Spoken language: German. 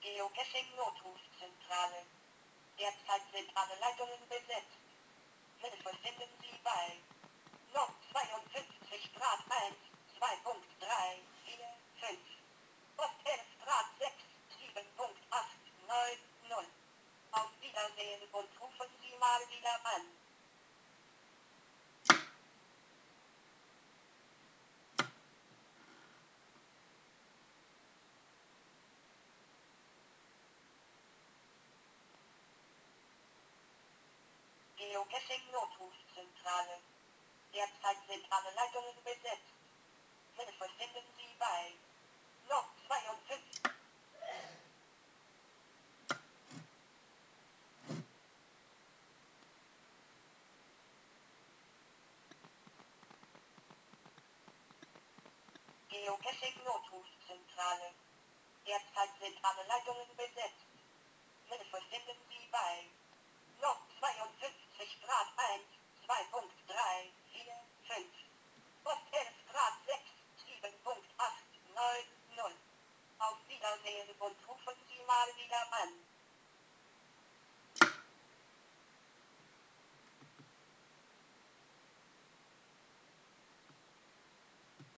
Geocaching-Notrufzentrale. Derzeit sind alle Leitungen besetzt. Hilfe finden Sie bei Nord 52 Grad 1, 2.3, 4, 5. Ost 11 Grad 6, 7.890. Auf Wiedersehen und rufen Sie mal wieder an. Geocaching-Notrufzentrale. Derzeit sind alle Leitungen besetzt. Hilfe finden Sie bei Nord 52. Geocaching-Notrufzentrale. Derzeit sind alle Leitungen besetzt. Hilfe finden Sie bei Nord 52.